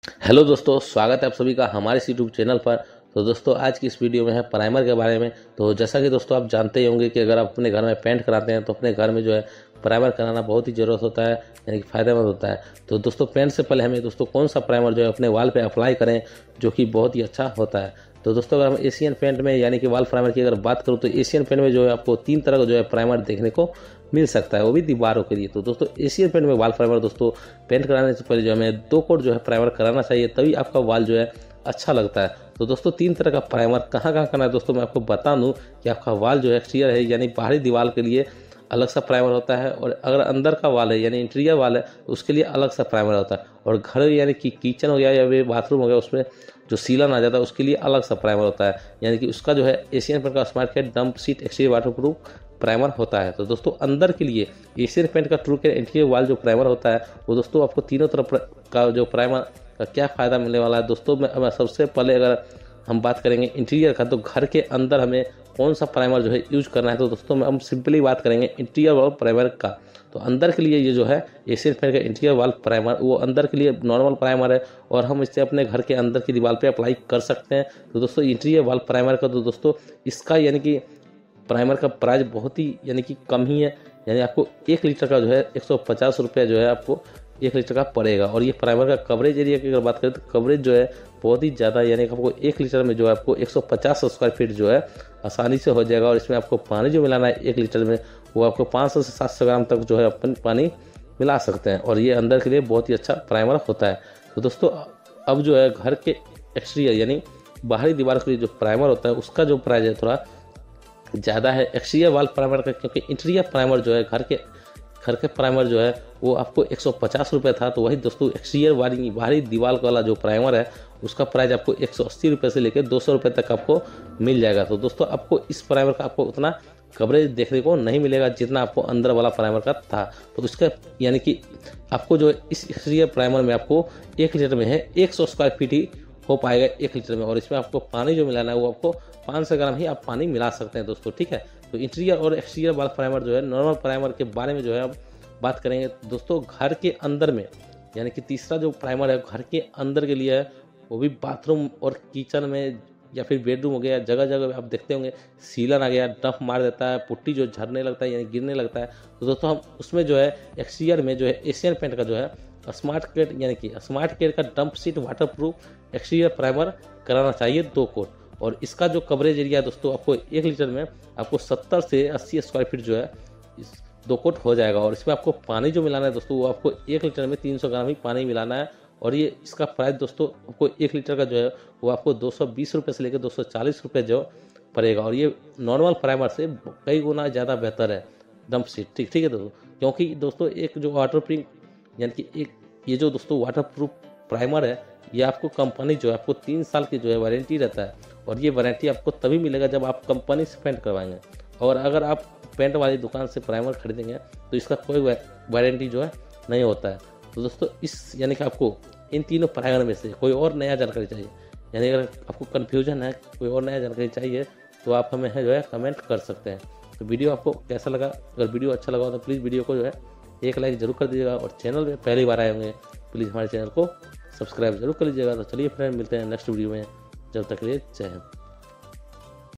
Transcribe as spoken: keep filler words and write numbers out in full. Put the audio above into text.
Hello दोस्तों, स्वागत है आप सभी का हमारे इस यूट्यूब चैनल पर। तो दोस्तों आज की इस वीडियो में है प्राइमर के बारे में। तो जैसा कि दोस्तों आप जानते ही होंगे कि अगर आप अपने घर में पेंट कराते हैं तो अपने घर में जो है प्राइमर कराना बहुत ही ज़रूरत होता है, यानी कि फ़ायदेमंद होता है। तो दोस्तों पेंट से पहले हमें दोस्तों कौन सा प्राइमर जो है अपने वाल पे अप्लाई करें जो कि बहुत ही अच्छा होता है। तो दोस्तों अगर हम एशियन पेंट में यानी कि वाल प्राइमर की अगर बात करूँ तो एशियन पेंट में जो है आपको तीन तरह का जो है प्राइमर देखने को मिल सकता है, वो भी दीवारों के लिए। तो दोस्तों एशियन पेंट में वाल प्राइमर दोस्तों पेंट कराने से पहले जो हमें दो कोट जो है प्राइमर कराना चाहिए, तभी आपका वाल जो है अच्छा लगता है। तो दोस्तों तीन तरह का प्राइमर कहाँ कहाँ करना है दोस्तों मैं आपको बता दूं कि आपका वाल जो है एक्सटीरियर है यानी बाहरी दीवार के लिए अलग सा प्राइमर होता है, और अगर अंदर का वाल है यानी इंटीरियर वाल है तो उसके लिए अलग सा प्राइमर होता है। और घर यानी कि किचन हो गया या फिर बाथरूम हो गया उसमें जो सीलन आ जाता है उसके लिए अलग सा प्राइमर होता है, यानी कि उसका जो है एशियन पेंट का smart care damp sheath exterior waterproof primer होता है। तो दोस्तों अंदर के लिए एशियन पेंट का ट्रू केयर इंटीरियर वाल जो प्राइमर होता है वो दोस्तों आपको तीनों तरफ का जो प्राइमर का क्या फ़ायदा मिलने वाला है दोस्तों मैं सबसे पहले अगर हम बात करेंगे इंटीरियर का, तो घर के अंदर हमें कौन सा प्राइमर जो है यूज करना है। तो दोस्तों हम सिंपली बात करेंगे इंटीरियर वाल प्राइमर का। तो अंदर के लिए ये जो है एशियन पेंट का इंटीरियर वाल प्राइमर वो अंदर के लिए नॉर्मल प्राइमर है और हम इसे अपने घर के अंदर की दीवार पे अप्लाई कर सकते हैं। तो दोस्तों इंटीरियर वाल प्राइमर का तो दोस्तों इसका यानी कि प्राइमर का प्राइस बहुत ही यानी कि कम ही है, यानी आपको एक लीटर का जो है एक सौ पचास रुपये जो है आपको एक लीटर का पड़ेगा। और ये प्राइमर का कवरेज एरिया की अगर बात करें तो कवरेज जो है बहुत ही ज़्यादा, यानी कि आपको एक लीटर में जो है आपको एक सौ पचास स्क्वायर फीट जो है आसानी से हो जाएगा। और इसमें आपको पानी जो मिलाना है एक लीटर में वो आपको पाँच सौ से सात सौ ग्राम तक जो है अपन पानी मिला सकते हैं, और ये अंदर के लिए बहुत ही अच्छा प्राइमर होता है। तो दोस्तों अब जो है घर के एक्सटीरियर यानी बाहरी दीवार के लिए जो प्राइमर होता है उसका जो प्राइस है थोड़ा ज़्यादा है एक्सटीरियर वाल प्राइमर का, क्योंकि इंटीरियर प्राइमर जो है घर के घर के प्राइमर जो है वो आपको एक सौ पचास रुपये था, तो वही दोस्तों एक्सटीरियर वाली बाहरी दीवार वाला जो प्राइमर है उसका प्राइस आपको एक सौ अस्सी रुपये से लेकर दो सौ रुपये तक आपको मिल जाएगा। तो दोस्तों आपको इस प्राइमर का आपको उतना कवरेज देखने को नहीं मिलेगा जितना आपको अंदर वाला प्राइमर का था। तो इसका यानी कि आपको जो इस एक्सटीरियर प्राइमर में आपको एक लीटर में है एक सौ स्क्वायर फीट ही हो पाएगा एक लीटर में, और इसमें आपको पानी जो मिलाना है वो आपको पाँच सौ ग्राम ही आप पानी मिला सकते हैं दोस्तों, ठीक है। तो इंटीरियर और एक्सटीरियर वाल प्राइमर जो है नॉर्मल प्राइमर के बारे में जो है अब बात करेंगे दोस्तों घर के अंदर में, यानी कि तीसरा जो प्राइमर है घर के अंदर के लिए है, वो भी बाथरूम और किचन में या फिर बेडरूम हो गया, जगह जगह आप देखते होंगे सीलन आ गया डंप मार देता है, पुट्टी जो झरने लगता है यानी गिरने लगता है। तो दोस्तों हम उसमें जो है एक्सटीरियर में जो है एशियन पेंट का जो है स्मार्ट केयर यानी कि स्मार्ट केयर का damp sheath waterproof exterior primer कराना चाहिए दो कोट। और इसका जो कवरेज एरिया दोस्तों आपको एक लीटर में आपको सत्तर से अस्सी स्क्वायर फीट जो है इस दो कोट हो जाएगा। और इसमें आपको पानी जो मिलाना है दोस्तों वो आपको एक लीटर में तीन सौ ग्राम ही पानी मिलाना है, और ये इसका प्राइस दोस्तों आपको एक लीटर का जो है वो आपको दो सौ बीस रुपये से लेकर दो सौ चालीस रुपये जो पड़ेगा। और ये नॉर्मल प्राइमर से कई गुना ज़्यादा बेहतर है डंप सीट, ठीक ठीक है दोस्तों, क्योंकि दोस्तों एक जो वाटर प्रूफ यानी कि एक ये जो दोस्तों वाटर प्रूफ प्राइमर है ये आपको कंपनी जो है आपको तीन साल की जो है वारंटी रहता है, और ये वारंटी आपको तभी मिलेगा जब आप कंपनी से पेंट करवाएंगे। और अगर आप पेंट वाली दुकान से प्राइमर खरीदेंगे तो इसका कोई वारंटी जो है नहीं होता है। तो दोस्तों इस यानी कि आपको इन तीनों प्राइमर में से कोई और नया जानकारी चाहिए, यानी अगर आपको कन्फ्यूजन है कोई और नया जानकारी चाहिए तो आप हमें है जो है कमेंट कर सकते हैं। तो वीडियो आपको कैसा लगा, अगर वीडियो अच्छा लगा तो प्लीज़ वीडियो को जो है एक लाइक जरूर कर दीजिएगा, और चैनल में पहली बार आए होंगे प्लीज़ हमारे चैनल को सब्सक्राइब जरूर कर लीजिएगा। तो चलिए फ्रेंड मिलते हैं नेक्स्ट वीडियो में, जब तक के लिए जय हिंद।